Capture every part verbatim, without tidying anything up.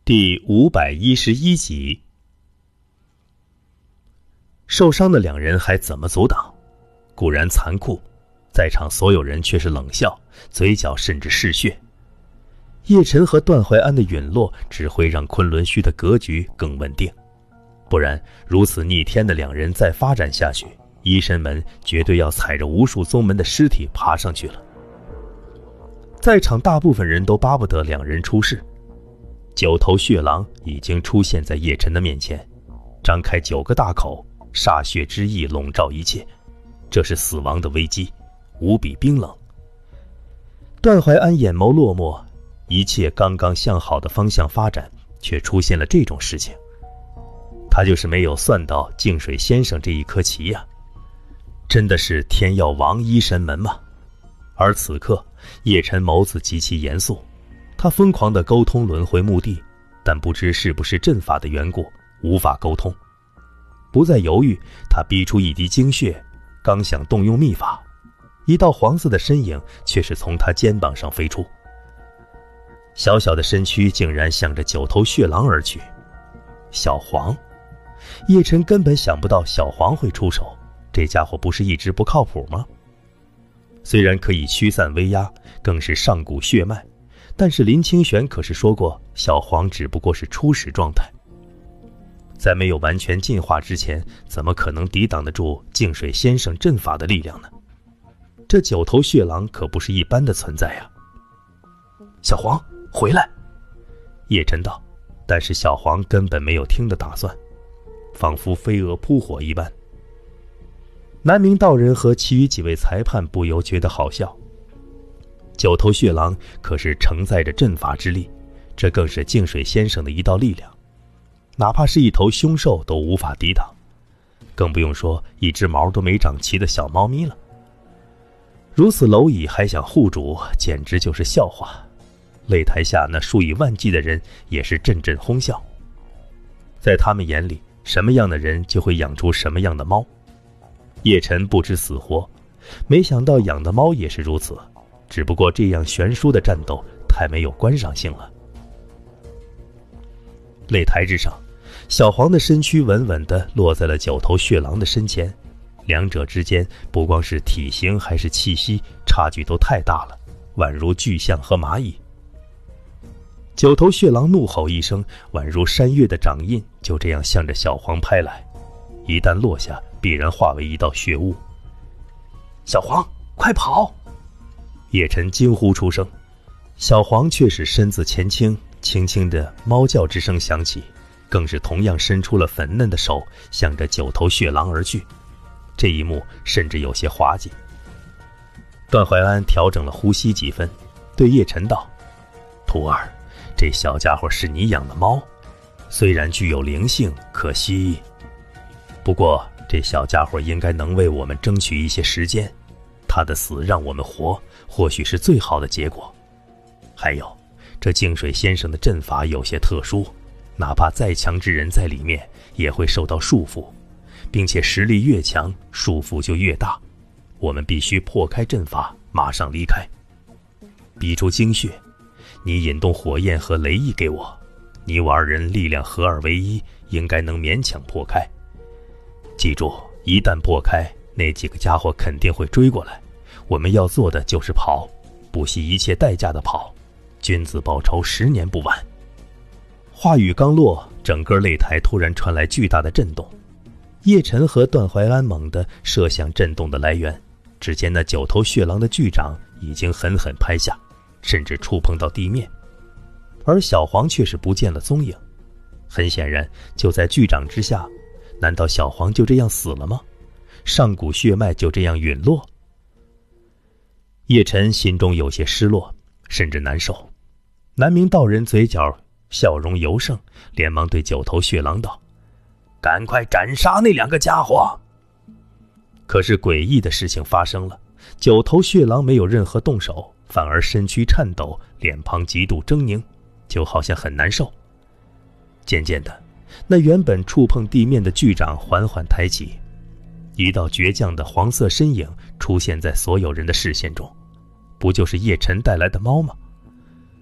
第五百一十一集。受伤的两人还怎么阻挡？固然残酷，在场所有人却是冷笑，嘴角甚至嗜血。叶晨和段怀安的陨落只会让昆仑虚的格局更稳定，不然如此逆天的两人再发展下去，医神门绝对要踩着无数宗门的尸体爬上去了。在场大部分人都巴不得两人出事。九头血狼已经出现在叶晨的面前，张开九个大口，煞血之意笼罩一切，这是死亡的危机，无比冰冷。段怀安眼眸落寞，一切刚刚向好的方向发展，却出现了这种事情。他就是没有算到净水先生这一颗棋呀、啊，真的是天要亡医神门吗？而此刻叶晨眸子极其严肃，他疯狂地沟通轮回墓地，但不知是不是阵法的缘故，无法沟通。不再犹豫，他逼出一滴精血，刚想动用秘法，一道黄色的身影却是从他肩膀上飞出，小小的身躯竟然向着九头血狼而去。小黄，叶晨根本想不到小黄会出手，这家伙不是一直不靠谱吗？虽然可以驱散威压，更是上古血脉，但是林清玄可是说过，小黄只不过是初始状态，在没有完全进化之前，怎么可能抵挡得住净水先生阵法的力量呢？这九头血狼可不是一般的存在呀、啊！小黄，回来！叶晨道，但是小黄根本没有听的打算，仿佛飞蛾扑火一般。南明道人和其余几位裁判不由觉得好笑。九头血狼可是承载着阵法之力，这更是净水先生的一道力量，哪怕是一头凶兽都无法抵挡，更不用说一只毛都没长齐的小猫咪了。如此蝼蚁还想护主，简直就是笑话。擂台下那数以万计的人也是阵阵哄笑。在他们眼里，什么样的人就会养出什么样的猫。叶晨不知死活，没想到养的猫也是如此，只不过这样悬殊的战斗太没有观赏性了。擂台之上，小黄的身躯稳稳地落在了九头血狼的身前，两者之间不光是体型还是气息，差距都太大了，宛如巨象和蚂蚁。九头血狼怒吼一声，宛如山岳的掌印，就这样向着小黄拍来，一旦落下，必然化为一道血雾。小黄，快跑！叶晨惊呼出声，小黄却是身子前倾，轻轻的猫叫之声响起，更是同样伸出了粉嫩的手，向着九头血狼而去。这一幕甚至有些滑稽。段怀安调整了呼吸几分，对叶晨道：徒儿，这小家伙是你养的猫，虽然具有灵性，可惜……不过这小家伙应该能为我们争取一些时间，他的死让我们活，或许是最好的结果。还有，这净水先生的阵法有些特殊，哪怕再强之人在里面也会受到束缚，并且实力越强，束缚就越大。我们必须破开阵法，马上离开。逼出精血，你引动火焰和雷翼给我，你我二人力量合二为一，应该能勉强破开。记住，一旦破开，那几个家伙肯定会追过来，我们要做的就是跑，不惜一切代价的跑，君子报仇，十年不晚。话语刚落，整个擂台突然传来巨大的震动。叶晨和段怀安猛地射向震动的来源，只见那九头血狼的巨掌已经狠狠拍下，甚至触碰到地面，而小黄却是不见了踪影。很显然，就在巨掌之下，难道小黄就这样死了吗？上古血脉就这样陨落？叶晨心中有些失落，甚至难受。南明道人嘴角笑容尤盛，连忙对九头血狼道：赶快斩杀那两个家伙！可是诡异的事情发生了，九头血狼没有任何动手，反而身躯颤抖，脸庞极度狰狞，就好像很难受。渐渐的，那原本触碰地面的巨掌缓缓抬起，一道倔强的黄色身影出现在所有人的视线中，不就是叶晨带来的猫吗？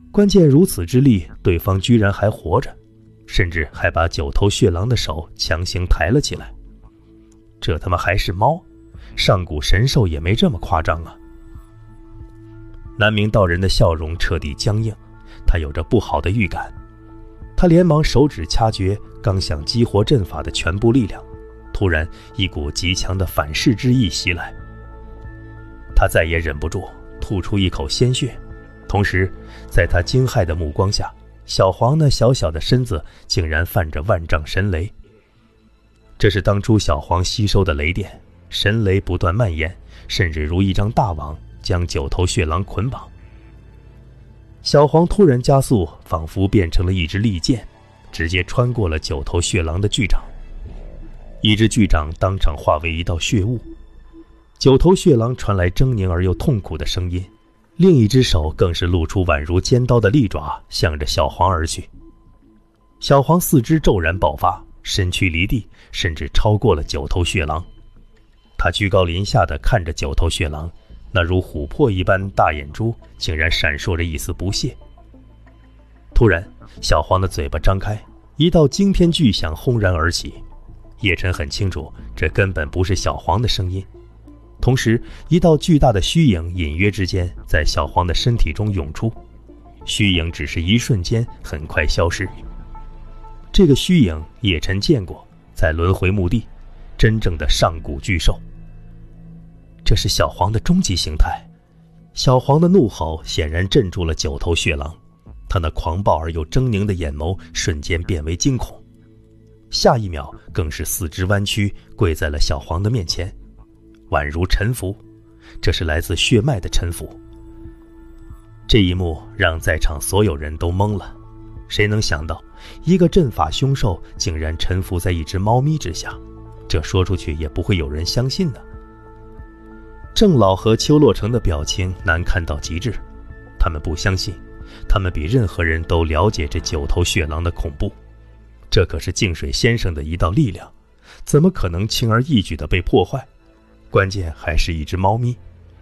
关键如此之力，对方居然还活着，甚至还把九头血狼的手强行抬了起来。这他妈还是猫，上古神兽也没这么夸张啊！南明道人的笑容彻底僵硬，他有着不好的预感。他连忙手指掐诀，刚想激活阵法的全部力量，突然一股极强的反噬之意袭来。他再也忍不住，吐出一口鲜血。同时，在他惊骇的目光下，小黄那小小的身子竟然泛着万丈神雷。这是当初小黄吸收的雷电，神雷不断蔓延，甚至如一张大网将九头血狼捆绑。小黄突然加速，仿佛变成了一支利箭，直接穿过了九头血狼的巨掌。一只巨掌当场化为一道血雾，九头血狼传来狰狞而又痛苦的声音，另一只手更是露出宛如尖刀的利爪，向着小黄而去。小黄四肢骤然爆发，身躯离地，甚至超过了九头血狼。他居高临下地看着九头血狼，那如琥珀一般大眼珠竟然闪烁着一丝不屑。突然，小黄的嘴巴张开，一道惊天巨响轰然而起。叶晨很清楚，这根本不是小黄的声音。同时，一道巨大的虚影隐约之间在小黄的身体中涌出，虚影只是一瞬间，很快消失。这个虚影叶晨见过，在轮回墓地，真正的上古巨兽。这是小黄的终极形态。小黄的怒吼显然镇住了九头血狼，他那狂暴而又狰狞的眼眸瞬间变为惊恐，下一秒更是四肢弯曲，跪在了小黄的面前，宛如臣服。这是来自血脉的臣服。这一幕让在场所有人都懵了，谁能想到一个阵法凶兽竟然臣服在一只猫咪之下，这说出去也不会有人相信的。郑老和邱洛成的表情难看到极致，他们不相信，他们比任何人都了解这九头血狼的恐怖。这可是净水先生的一道力量，怎么可能轻而易举地被破坏？关键还是一只猫咪。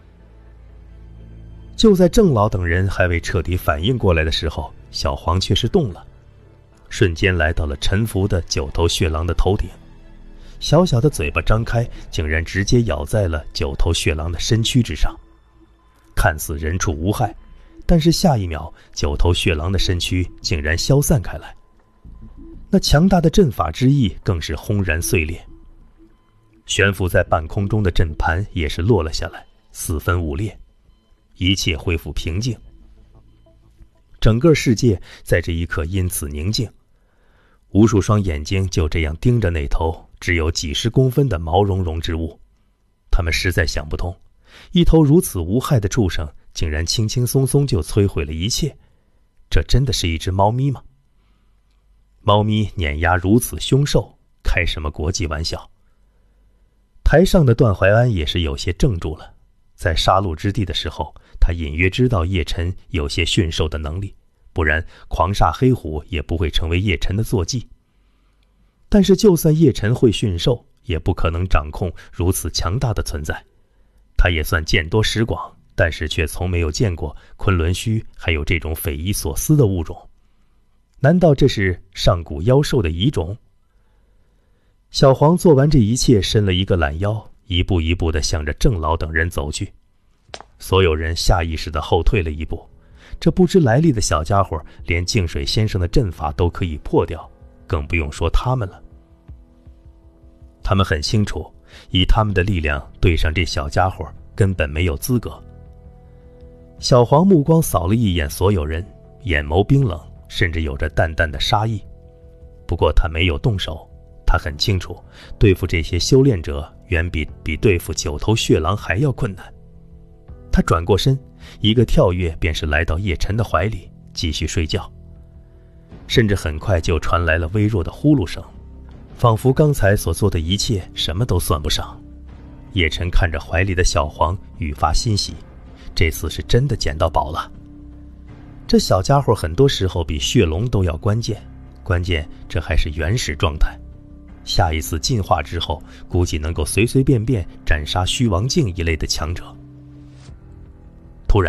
就在郑老等人还未彻底反应过来的时候，小黄却是动了，瞬间来到了臣服的九头血狼的头顶。小小的嘴巴张开，竟然直接咬在了九头血狼的身躯之上。看似人畜无害，但是下一秒，九头血狼的身躯竟然消散开来，那强大的阵法之意更是轰然碎裂。悬浮在半空中的阵盘也是落了下来，四分五裂，一切恢复平静。整个世界在这一刻因此宁静，无数双眼睛就这样盯着那头只有几十公分的毛茸茸之物。他们实在想不通，一头如此无害的畜生竟然轻轻松松就摧毁了一切，这真的是一只猫咪吗？猫咪碾压如此凶兽，开什么国际玩笑？台上的段怀安也是有些怔住了，在杀戮之地的时候，他隐约知道叶晨有些驯兽的能力，不然狂煞黑虎也不会成为叶晨的坐骑。但是就算叶晨会驯兽，也不可能掌控如此强大的存在。他也算见多识广，但是却从没有见过昆仑虚还有这种匪夷所思的物种。难道这是上古妖兽的遗种？小黄做完这一切，伸了一个懒腰，一步一步地向着郑老等人走去。所有人下意识地后退了一步，这不知来历的小家伙连净水先生的阵法都可以破掉，更不用说他们了。他们很清楚，以他们的力量对上这小家伙根本没有资格。小黄目光扫了一眼所有人，眼眸冰冷，甚至有着淡淡的杀意。不过他没有动手，他很清楚，对付这些修炼者远比比对付九头血狼还要困难。他转过身，一个跳跃便是来到叶晨的怀里，继续睡觉。甚至很快就传来了微弱的呼噜声，仿佛刚才所做的一切什么都算不上。叶晨看着怀里的小黄，愈发欣喜，这次是真的捡到宝了。这小家伙很多时候比血龙都要关键，关键这还是原始状态。下一次进化之后，估计能够随随便便斩杀虚王境一类的强者。突然，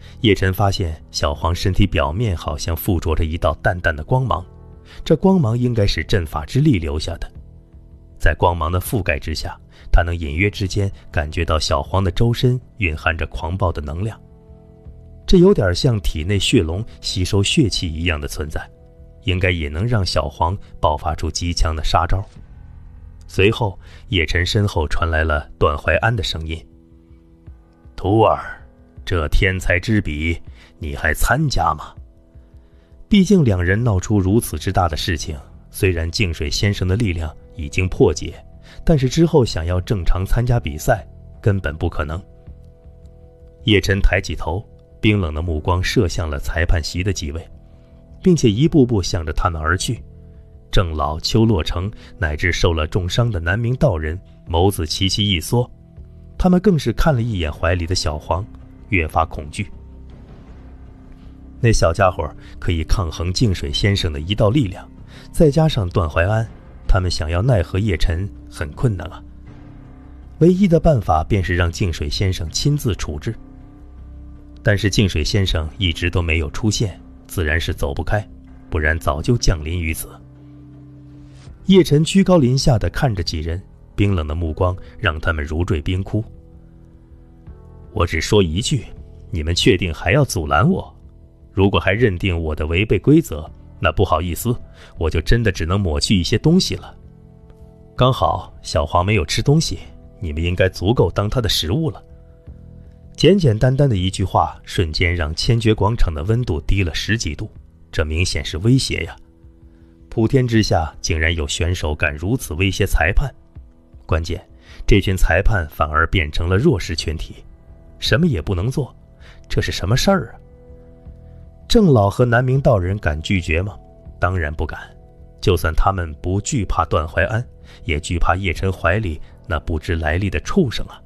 叶晨发现小黄身体表面好像附着着一道淡淡的光芒，这光芒应该是阵法之力留下的。在光芒的覆盖之下，他能隐约之间感觉到小黄的周身蕴含着狂暴的能量，这有点像体内血龙吸收血气一样的存在，应该也能让小黄爆发出极强的杀招。随后，叶晨身后传来了段怀安的声音：“徒儿，这天才之比，你还参加吗？”毕竟两人闹出如此之大的事情，虽然净水先生的力量已经破解，但是之后想要正常参加比赛根本不可能。叶晨抬起头，冰冷的目光射向了裁判席的几位，并且一步步向着他们而去。郑老、邱洛成乃至受了重伤的南明道人眸子齐齐一缩，他们更是看了一眼怀里的小黄，越发恐惧。那小家伙可以抗衡净水先生的一道力量，再加上段怀安，他们想要奈何叶晨很困难啊。唯一的办法便是让净水先生亲自处置，但是净水先生一直都没有出现，自然是走不开，不然早就降临于此。叶晨居高临下地看着几人，冰冷的目光让他们如坠冰窟。我只说一句，你们确定还要阻拦我？如果还认定我的违背规则，那不好意思，我就真的只能抹去一些东西了。刚好小黄没有吃东西，你们应该足够当他的食物了。简简单单的一句话，瞬间让千珏广场的温度低了十几度，这明显是威胁呀！普天之下竟然有选手敢如此威胁裁判，关键这群裁判反而变成了弱势群体，什么也不能做，这是什么事儿啊？郑老和南明道人敢拒绝吗？当然不敢，就算他们不惧怕段怀安，也惧怕叶晨怀里那不知来历的畜生啊！